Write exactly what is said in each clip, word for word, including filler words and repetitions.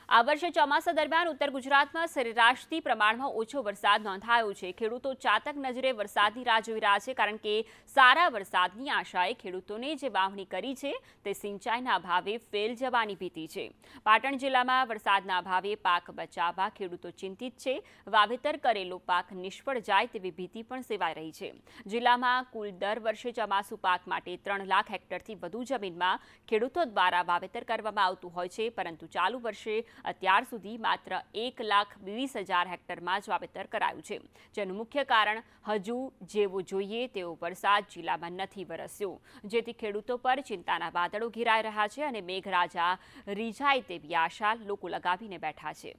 આ વર્ષે ચોમાસા દરમિયાન ઉત્તર ગુજરાતમાં સરેરાશથી પ્રમાણમાં ઓછો વરસાદ નોંધાયો છે। ખેડૂતો ચાતક નજરે વરસાદની રાહ જોઈ રહ્યા છે, કારણ કે સારા વરસાદની આશાએ ખેડૂતોને જે વાવણી કરી છે તે સિંચાઈના અભાવે ફેલ જવાની ભીતિ છે। પાટણ જિલ્લામાં વરસાદના અભાવે પાક બચાવવા ખેડૂતો ચિંતિત છે। વાવેતર કરેલો પાક નિષ્ફળ જાય તેવી ભીતિ પણ સેવાઈ રહી છે। જિલ્લામાં કુલ દર વર્ષે ચોમાસુ પાક માટે ત્રણ લાખ હેક્ટરથી વધુ જમીનમાં ખેડૂતો દ્વારા વાવેતર કરવામાં આવતું હોય છે, પરંતુ ચાલુ વર્ષે અત્યાર સુધી માત્ર એક લાખ વીસ હજાર હેક્ટરમાં જ વાવેતર કરાયું છે, જેનું મુખ્ય કારણ હજુ જેવો જોઈએ તેવો વરસાદ જિલ્લામાં નથી વરસ્યો, જેથી ખેડૂતો પર ચિંતાના વાદળો ઘેરાઈ રહ્યા છે અને મેઘરાજા રીઝાય તેવી આશા લોકો લગાવીને બેઠા છે।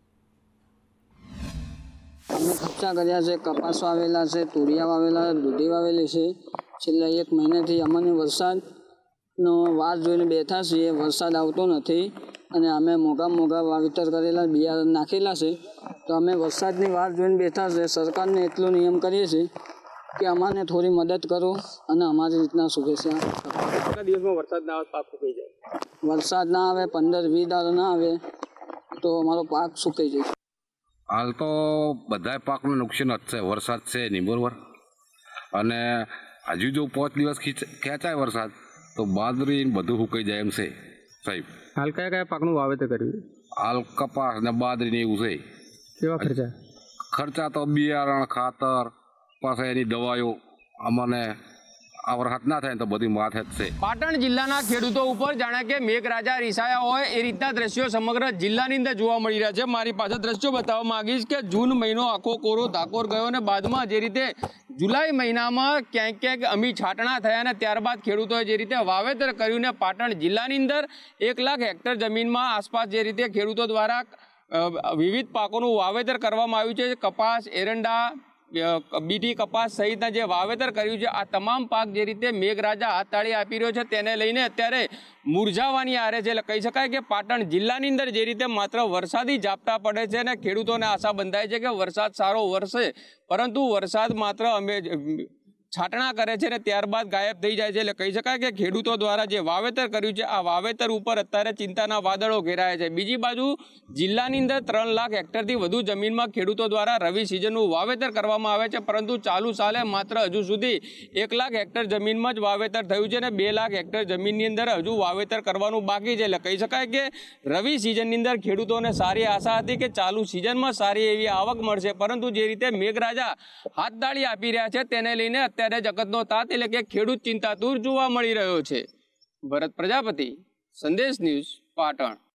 અમે ખર્ચા કર્યા છે, કપાસ વાવેલા છે, તુરિયા વાવેલા, દૂધી વાવેલી છે। છેલ્લા એક મહિનાથી અમને વરસાદનો વાર જોઈને બેઠા છીએ, વરસાદ આવતો નથી અને અમે મોગા મોગા વાવેતર કરેલા બિયારણ નાખેલા છે, તો અમે વરસાદની વાર જોઈને બેઠા છે। સરકારને એટલો નિયમ કરીએ છીએ કે અમાને થોડી મદદ કરો અને અમારી રીતના શુભેચ્છા। કેટલા દિવસમાં વરસાદ ના આવે પાક સુકાઈ જાય? વરસાદ ના આવે, પંદર વીસ દાડા ના આવે તો અમારો પાક સુકાઈ જાય। હાલ તો બધા પાકનું નુકસાન જ છે, વરસાદ છે નહીં બરોબર, અને હજુ જો પાંચ દિવસ ખેંચાય વરસાદ તો બાજરી બધું સુકાઈ જાય એમ છે સાહેબ। હાલ કયા કયા પાકનું વાવેતર કર્યું? હાલ કપાસ ને બાજરી ને એવું છે। કેવા ખર્ચા? ખર્ચા તો બિયારણ, ખાતર, પાછા એની દવાઓ અમને આ વરસાદ ના થાય તો બધી માથે જ છે। પાટણ જિલ્લાના ખેડૂતો ઉપર જાણે કે મેઘરાજા રીસાયા હોય એ રીતના દ્રશ્યો સમગ્ર જિલ્લાની અંદર જોવા મળી રહ્યા છે। મારી પાસે દ્રશ્યો બતાવવા માંગીશ કે જૂન મહિનો આખો કોરો ધાકોર ગયો અને બાદમાં જે રીતે જુલાઈ મહિનામાં ક્યાંક ક્યાંક અમી છાંટણા થયા અને ત્યારબાદ ખેડૂતોએ જે રીતે વાવેતર કર્યું ને પાટણ જિલ્લાની અંદર એક લાખ હેક્ટર જમીનમાં આસપાસ જે રીતે ખેડૂતો દ્વારા વિવિધ પાકોનું વાવેતર કરવામાં આવ્યું છે, કપાસ, એરંડા, બીટી કપાસ સહિતના જે વાવેતર કર્યું છે, આ તમામ પાક જે રીતે મેઘરાજા હાથતાળી આપી રહ્યો છે તેને લઈને અત્યારે મુરઝાવાની આરે છે। એટલે કહી શકાય કે પાટણ જિલ્લાની અંદર જે રીતે માત્ર વરસાદી ઝાપટા પડે છે અને ખેડૂતોને આશા બંધાય છે કે વરસાદ સારો વરસે, પરંતુ વરસાદ માત્ર અમે છાંટણા કરે છે ને ત્યારબાદ ગાયબ થઈ જાય છે। એટલે કહી શકાય કે ખેડૂતો દ્વારા જે વાવેતર કર્યું છે આ વાવેતર ઉપર અત્યારે ચિંતાના વાદળો ઘેરાયા છે। બીજી બાજુ જિલ્લાની અંદર ત્રણ લાખ હેક્ટરથી વધુ જમીનમાં ખેડૂતો દ્વારા રવિ સિઝનનું વાવેતર કરવામાં આવે છે, પરંતુ ચાલુ સાલે માત્ર હજુ સુધી એક લાખ હેક્ટર જમીનમાં જ વાવેતર થયું છે અને બે લાખ હેક્ટર જમીનની અંદર હજુ વાવેતર કરવાનું બાકી છે। એટલે કહી શકાય કે રવિ સિઝનની અંદર ખેડૂતોને સારી આશા હતી કે ચાલુ સિઝનમાં સારી એવી આવક મળશે, પરંતુ જે રીતે મેઘરાજા હાથતાળી આપી રહ્યા છે તેને લઈને ત્યારે જગતનો તાત એટલે કે ખેડૂત ચિંતાતુર જોવા મળી રહ્યો છે। ભરત પ્રજાપતિ, સંદેશ ન્યૂઝ, પાટણ।